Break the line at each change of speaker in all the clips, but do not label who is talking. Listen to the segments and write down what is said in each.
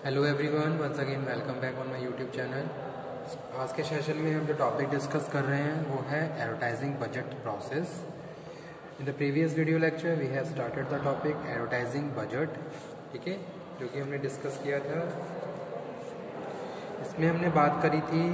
Hello everyone, once again welcome back on my YouTube channel. आज के session में हम जो टॉपिक डिस्कस कर रहे हैं वो है advertising budget process. In the previous video lecture we have started the topic advertising budget, ठीक है, जो कि हमने डिस्कस किया था। इसमें हमने बात करी थी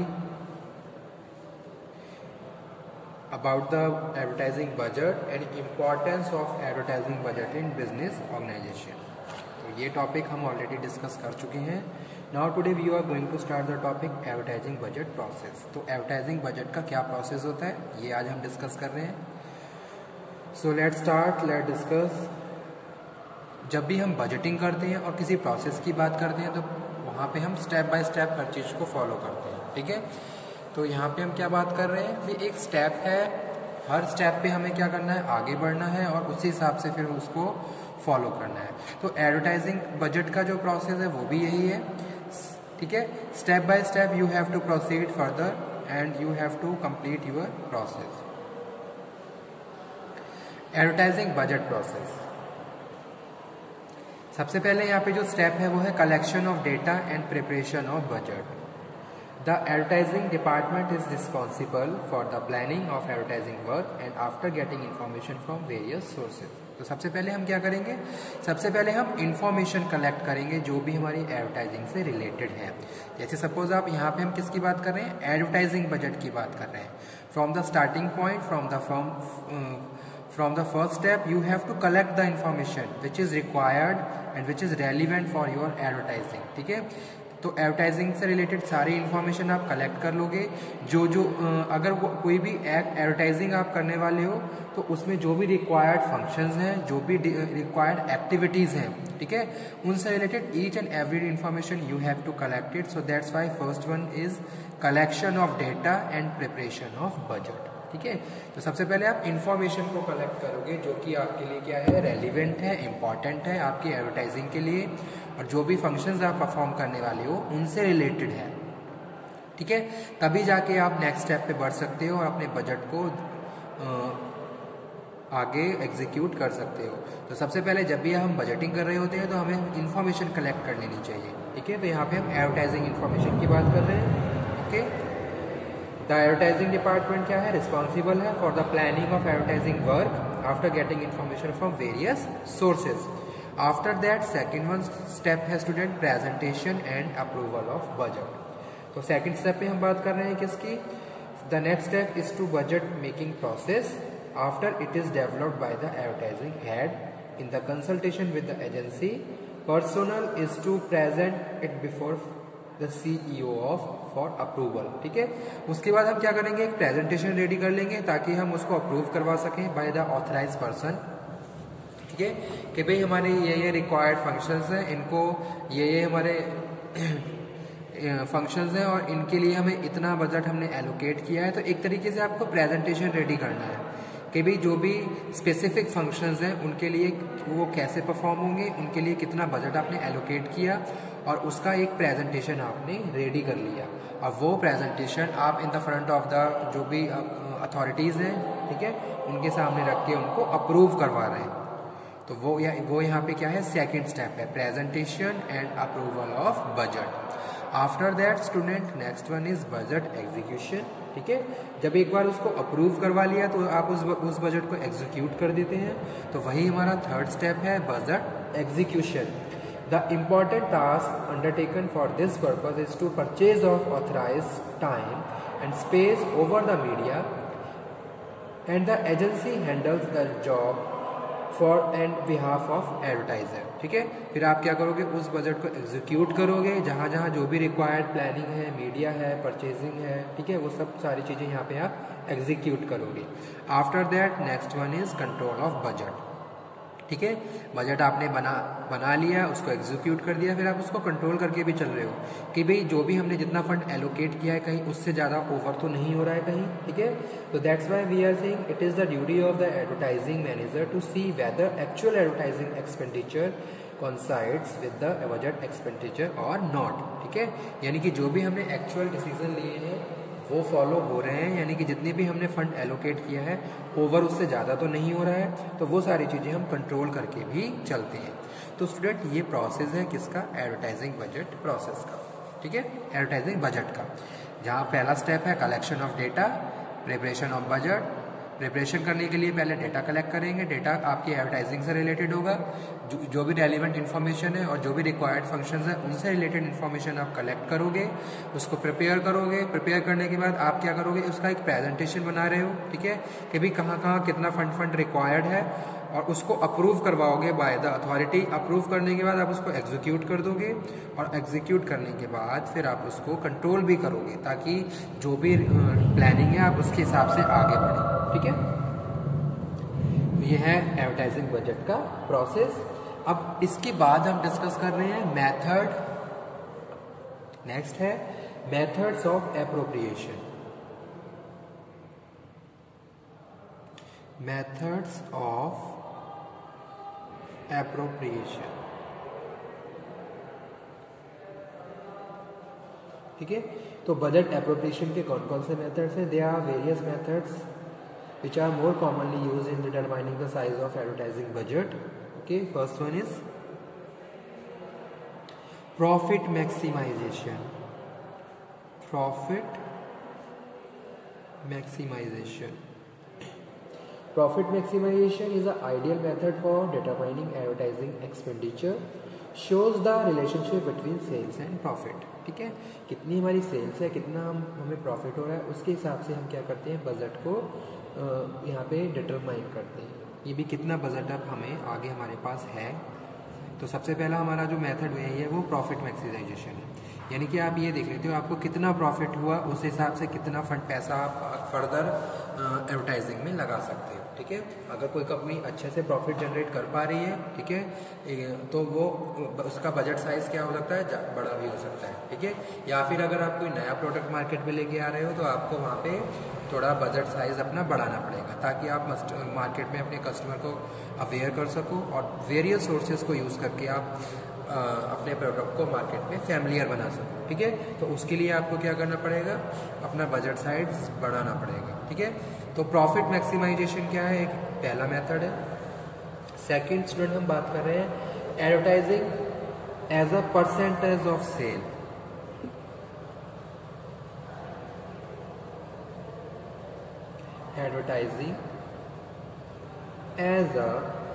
about the advertising budget and importance of advertising budget in business organisation. तो ये टॉपिक हम ऑलरेडी डिस्कस कर चुके हैं। Now today we are going to start the topic advertising budget process. तो एडवर्टाइजिंग बजट का क्या प्रोसेस होता है ये आज हम डिस्कस कर रहे हैं। So let's discuss. जब भी हम बजटिंग करते हैं और किसी प्रोसेस की बात करते हैं तो वहाँ पे हम स्टेप बाय स्टेप हर चीज़ को फॉलो करते हैं, ठीक है। तो यहाँ पे हम क्या बात कर रहे हैं कि एक स्टेप है, हर स्टेप पे हमें क्या करना है, आगे बढ़ना है और उसी हिसाब से फिर उसको फॉलो करना है। तो एडवर्टाइजिंग बजट का जो प्रोसेस है वो भी यही है, ठीक है। Step by step you have to proceed further and you have to complete your process. Advertising budget process, सबसे पहले यहाँ पे जो स्टेप है वो है collection of data and preparation of budget. The advertising department is responsible for the planning of advertising work and after getting information from various sources। तो सबसे पहले हम क्या करेंगे, सबसे पहले हम इंफॉर्मेशन कलेक्ट करेंगे जो भी हमारी एडवर्टाइजिंग से रिलेटेड है। जैसे सपोज आप यहाँ पे हम किसकी बात कर रहे हैं, एडवर्टाइजिंग बजट की बात कर रहे हैं। From the starting point, from the first step you have to collect the information which is required and which is relevant for your advertising, ठीक है। तो एडवर्टाइजिंग से रिलेटेड सारी इन्फॉर्मेशन आप कलेक्ट कर लोगे। जो अगर कोई भी एडवर्टाइजिंग आप करने वाले हो तो उसमें जो भी रिक्वायर्ड फंक्शंस हैं, जो भी रिक्वायर्ड एक्टिविटीज़ हैं, ठीक है, उनसे related each and every information you have to collect it. So that's why first one is collection of data and preparation of budget, ठीक है। तो सबसे पहले आप इन्फॉर्मेशन को कलेक्ट करोगे जो कि आपके लिए क्या है, रेलिवेंट है, इंपॉर्टेंट है आपकी एडवर्टाइजिंग के लिए, और जो भी फंक्शंस आप परफॉर्म करने वाले हो उनसे रिलेटेड है, ठीक है। तभी जाके आप नेक्स्ट स्टेप पे बढ़ सकते हो और अपने बजट को आगे एग्जीक्यूट कर सकते हो। तो सबसे पहले जब भी हम बजटिंग कर रहे होते हैं तो हमें इन्फॉर्मेशन कलेक्ट कर लेनी चाहिए, ठीक है। तो यहाँ पे हम एडवर्टाइजिंग इन्फॉर्मेशन की बात कर रहे हैं, ओके। द एडवर्टाइजिंग डिपार्टमेंट क्या है, रिस्पॉन्सिबल है for the planning of advertising work after getting information from various sources. After that, second one step है student presentation and approval of budget। तो second step पे हम बात कर रहे हैं किसकी, the next step is to budget making process after it is developed by the advertising head in the consultation with the agency personnel is to present it before the CEO of for approval, ठीक है। उसके बाद हम क्या करेंगे, एक presentation ready कर लेंगे ताकि हम उसको अप्रूव करवा सकें बाय द ऑथराइज पर्सन, ठीक है, कि भाई हमारे ये रिक्वायर्ड फंक्शंस हैं, इनको ये हमारे फंक्शंस हैं और इनके लिए हमें इतना बजट हमने एलोकेट किया है। तो एक तरीके से आपको प्रेजेंटेशन रेडी करना है कि भाई जो भी स्पेसिफिक फंक्शंस हैं उनके लिए वो कैसे परफॉर्म होंगे, उनके लिए कितना बजट आपने एलोकेट किया और उसका एक प्रेजेंटेशन आपने रेडी कर लिया। अब वो प्रेजेंटेशन आप in the front of the जो भी अथॉरिटीज़ हैं, ठीक है, उनके सामने रख के उनको अप्रूव करवा रहे हैं। तो वो यहाँ पे क्या है, सेकंड स्टेप है presentation and approval of budget. After that student next one is budget execution, ठीक है। जब एक बार उसको अप्रूव करवा लिया तो आप उस बजट को एग्जीक्यूट कर देते हैं। तो वही हमारा थर्ड स्टेप है budget execution. The important task undertaken for this purpose is to purchase of authorise time and space over the media and the agency handles the job for and behalf of advertiser, ठीक है। फिर आप क्या करोगे, उस budget को execute करोगे जहाँ जहाँ जो भी रिक्वायर्ड प्लानिंग है, मीडिया है, परचेजिंग है, ठीक है, वो सब सारी चीज़ें यहाँ पे आप एग्जीक्यूट करोगे। After that next one is control of budget, ठीक है। बजट आपने बना लिया, उसको एग्जीक्यूट कर दिया, फिर आप उसको कंट्रोल करके भी चल रहे हो कि भाई जो भी हमने जितना फंड एलोकेट किया है कहीं उससे ज़्यादा ओवर तो नहीं हो रहा है कहीं, ठीक है। तो that's why we are saying it is the duty of the advertising manager to see whether actual advertising expenditure coincides with the budget expenditure or not, ठीक है। यानी कि जो भी हमने एक्चुअल डिसीजन लिए हैं वो फॉलो हो रहे हैं, यानी कि जितने भी हमने फंड एलोकेट किया है ओवर उससे ज़्यादा तो नहीं हो रहा है, तो वो सारी चीज़ें हम कंट्रोल करके भी चलते हैं। तो स्टूडेंट ये प्रोसेस है किसका, एडवर्टाइजिंग बजट प्रोसेस का, ठीक है, एडवर्टाइजिंग बजट का, जहाँ पहला स्टेप है collection of data, preparation of budget. Preparation करने के लिए पहले डेटा कलेक्ट करेंगे, डेटा आपकी एडवर्टाइजिंग से रिलेटेड होगा, जो भी रेलिवेंट इन्फॉर्मेशन है और जो भी रिक्वायर्ड फंक्शंस है उनसे रिलेटेड इन्फॉर्मेशन आप कलेक्ट करोगे, उसको प्रिपेयर करोगे। प्रिपेयर करने के बाद आप क्या करोगे, उसका एक प्रेजेंटेशन बना रहे हो, ठीक है, कि भाई कहाँ कहाँ कितना फंड रिक्वायर्ड है, और उसको अप्रूव करवाओगे बाय द अथॉरिटी। अप्रूव करने के बाद आप उसको एग्जीक्यूट कर दोगे, और एग्जीक्यूट करने के बाद फिर आप उसको कंट्रोल भी करोगे, ताकि जो भी प्लानिंग है आप उसके हिसाब से आगे बढ़े, ठीक है। ये है एडवर्टाइजिंग बजट का प्रोसेस। अब इसके बाद हम डिस्कस कर रहे हैं मेथड। नेक्स्ट है methods of appropriation. Methods of appropriation, ठीक है। तो बजट एप्रोप्रिएशन के कौन कौन से मेथड्स हैं? There are various methods which are more commonly used in determining the size of advertising budget. Okay, first one is profit maximization. Profit maximization. Profit maximization is an ideal method for determining advertising expenditure. Shows the relationship between sales and profit. ठीक है, कितनी हमारी sales है, कितना हमें profit हो रहा है, उसके हिसाब से हम क्या करते हैं, बजट को यहाँ पे डिटरमाइन करते हैं। ये भी कितना बजट अब हमें आगे हमारे पास है। तो सबसे पहला हमारा जो मेथड है वो प्रॉफिट मैक्सिमाइजेशन है, यानी कि आप ये देख लेते हो आपको कितना प्रॉफिट हुआ, उस हिसाब से कितना फंड पैसा आप फर्दर एडवर्टाइजिंग में लगा सकते हो, ठीक है। अगर कोई कंपनी अच्छे से प्रॉफिट जनरेट कर पा रही है, ठीक है, तो वो उसका बजट साइज क्या हो सकता है, बड़ा भी हो सकता है, ठीक है। या फिर अगर आप कोई नया प्रोडक्ट मार्केट में लेके आ रहे हो तो आपको वहाँ पे थोड़ा बजट साइज अपना बढ़ाना पड़ेगा, ताकि आप मार्केट में अपने कस्टमर को अवेयर कर सको और वेरियस सोर्सेज को यूज़ करके आप अपने प्रोडक्ट को मार्केट में फैमिलियर बना सको, ठीक है। तो उसके लिए आपको क्या करना पड़ेगा, अपना बजट साइज बढ़ाना पड़ेगा, ठीक है। तो प्रॉफिट मैक्सिमाइजेशन क्या है, एक पहला मेथड है। सेकंड स्टूडेंट हम बात कर रहे हैं advertising as a percentage of sale. Advertising as a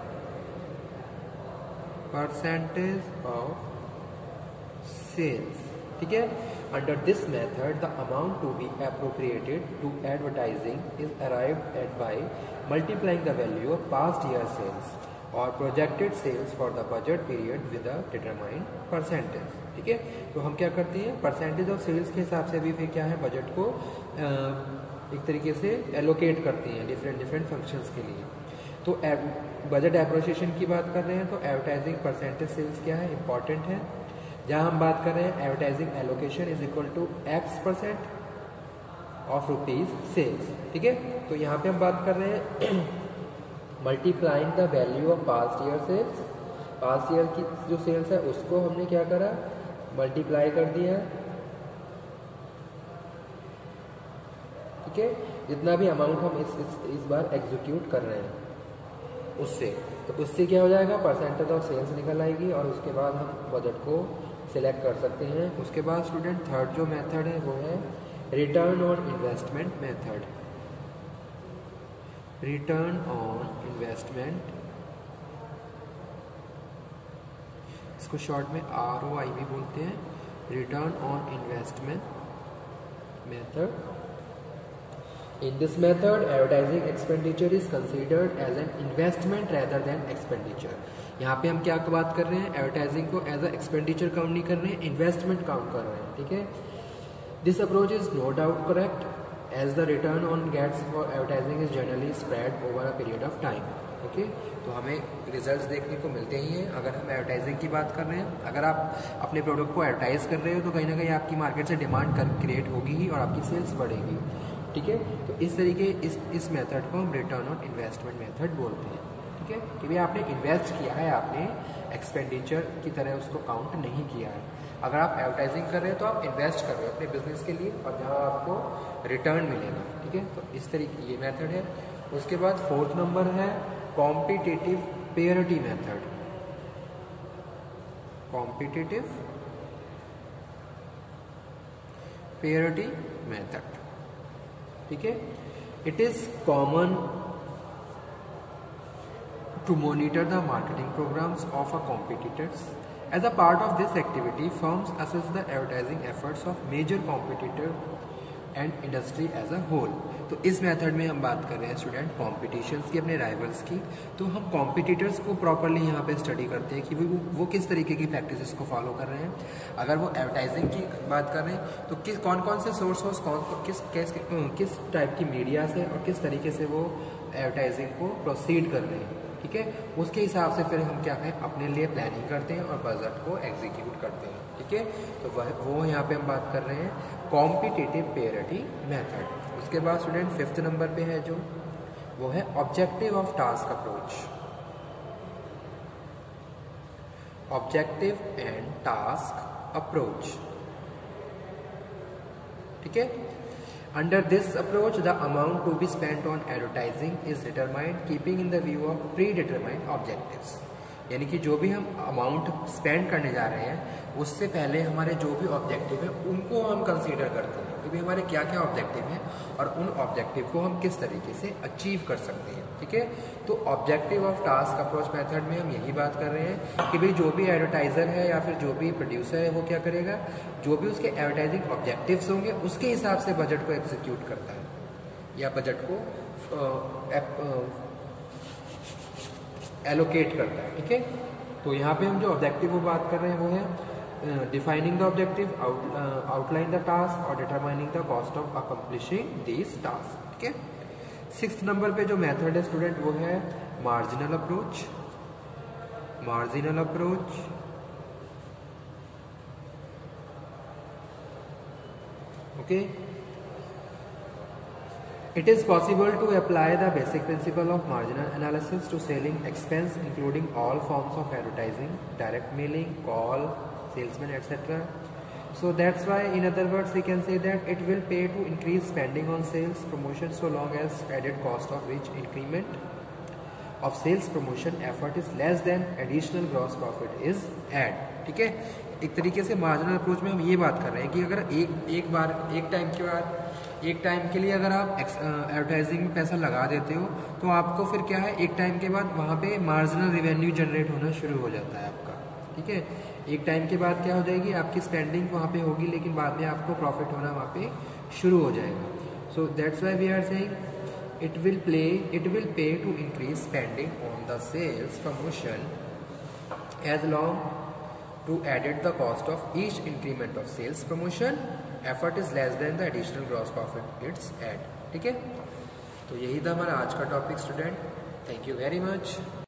percentage of sales, ठीक है। Under this method the amount to be appropriated to advertising is arrived at by multiplying the value of past year sales और projected sales for the budget period with a determined percentage, ठीक है। तो हम क्या करते हैं, percentage of sales के हिसाब से भी फिर क्या है, बजट को एक तरीके से एलोकेट करते हैं डिफरेंट फंक्शंस के लिए। तो बजट एप्रोप्रिएशन की बात कर रहे हैं तो एडवर्टाइजिंग परसेंटेज सेल्स क्या है, इंपॉर्टेंट है। जहां हम बात कर रहे हैं advertising allocation is equal to X% of rupees sales, ठीक है। तो यहाँ पे हम बात कर रहे हैं multiplying the value of past year sales. Past year की जो सेल्स है उसको हमने क्या करा, मल्टीप्लाई कर दिया, ठीक है, जितना भी अमाउंट हम इस बार एग्जीक्यूट कर रहे हैं उससे। तो उससे क्या हो जाएगा, परसेंटेज ऑफ सेल्स निकल आएगी और उसके बाद हम बजट को सिलेक्ट कर सकते हैं। उसके बाद स्टूडेंट थर्ड जो मेथड है वो है return on investment method. Return on investment, इसको शॉर्ट में ROI भी बोलते हैं, return on investment method. In this method, advertising expenditure is considered as an investment rather than expenditure. यहाँ पे हम क्या बात कर रहे हैं, एडवर्टाइजिंग को एज अ एक्सपेंडिचर काउंट नहीं कर रहे हैं, इन्वेस्टमेंट काउंट कर रहे हैं, ठीक है। This approach is no doubt correct as the return on gets for advertising is generally spread over a period of time, okay. तो हमें रिजल्ट्स देखने को मिलते ही हैं अगर हम एडवर्टाइजिंग की बात कर रहे हैं। अगर आप अपने प्रोडक्ट को एडवर्टाइज कर रहे हो तो कहीं ना कहीं आपकी मार्केट से डिमांड क्रिएट होगी ही और आपकी सेल्स बढ़ेगी, ठीक है। तो इस तरीके इस मेथड को हम रिटर्न ऑन इन्वेस्टमेंट मेथड बोलते हैं, ठीक है, कि भाई आपने इन्वेस्ट किया है, आपने एक्सपेंडिचर की तरह उसको काउंट नहीं किया है। अगर आप एडवर्टाइजिंग कर रहे हैं तो आप इन्वेस्ट कर रहे हो अपने बिजनेस के लिए और जहाँ आपको रिटर्न मिलेगा, ठीक है। तो इस तरीके ये मेथड है। उसके बाद 4th नंबर है competitive parity method. Competitive parity method, ठीक है। It is common to monitor the marketing programs of a competitors. As a part of this activity, firms assess the advertising efforts of major competitor and industry as a whole. तो इस method में हम बात कर रहे हैं student competitions की, अपने राइवल्स की। तो हम कॉम्पिटिटर्स को प्रॉपरली यहाँ पे स्टडी करते हैं कि वो किस तरीके की प्रैक्टिसेस को फॉलो कर रहे हैं। अगर वो एडवर्टाइजिंग की बात कर रहे हैं तो कौन कौन से सोर्स किस टाइप की मीडिया से और किस तरीके से वो एडवर्टाइजिंग को प्रोसीड कर रहे हैं, ठीक है। उसके हिसाब से फिर हम क्या करें, अपने लिए प्लानिंग करते हैं और बजट को एग्जीक्यूट करते हैं, ठीक है। तो वो यहाँ पे हम बात कर रहे हैं कॉम्पिटिटिव पेरिटी मेथड। उसके बाद स्टूडेंट 5th नंबर पे है जो, वो है objective of task approach. Objective and task approach, ठीक है। Under this approach, the amount to be spent on advertising is determined keeping in the view of predetermined objectives. यानी कि जो भी हम अमाउंट स्पेंड करने जा रहे हैं उससे पहले हमारे जो भी ऑब्जेक्टिव है उनको हम कंसीडर करते हैं कि भाई हमारे क्या क्या ऑब्जेक्टिव हैं और उन ऑब्जेक्टिव को हम किस तरीके से अचीव कर सकते हैं, ठीक है। तो objective of task approach method में हम यही बात कर रहे हैं कि भाई जो भी एडवर्टाइजर है या फिर जो भी प्रोड्यूसर है वो क्या करेगा, जो भी उसके एडवर्टाइजिंग ऑब्जेक्टिव्स होंगे उसके हिसाब से बजट को एग्जीक्यूट करता है या बजट को एलोकेट करता है, ठीक है। तो यहाँ पे हम जो ऑब्जेक्टिव वो बात कर रहे हैं वो है defining the objective, outline the task और determining the cost of accomplishing this task, ठीक है। 6th नंबर पे जो मेथड है स्टूडेंट वो है marginal approach. Marginal approach, okay. It is possible to apply the basic principle of marginal analysis to selling expense including all forms of advertising, direct mailing, call, salesman, etc. So that's why in other words we can say that it will pay to increase spending on sales promotion so long as added cost of which increment of sales promotion effort is less than additional gross profit is add, ठीक है। एक तरीके से marginal approach में हम ये बात कर रहे हैं कि अगर एक टाइम के लिए अगर आप एडवर्टाइजिंग में पैसा लगा देते हो तो आपको फिर क्या है, एक टाइम के बाद वहाँ पे मार्जिनल रिवेन्यू जनरेट होना शुरू हो जाता है आपका, ठीक है। एक टाइम के बाद क्या हो जाएगी, आपकी स्पेंडिंग वहाँ पे होगी लेकिन बाद में आपको प्रॉफिट होना वहाँ पे शुरू हो जाएगा। So that's why we are saying it will pay to increase spending on the sales promotion as long to added the cost of each increment of sales promotion effort is less than the additional gross profit it's add, ठीक है। तो यही था हमारा आज का topic student. Thank you very much.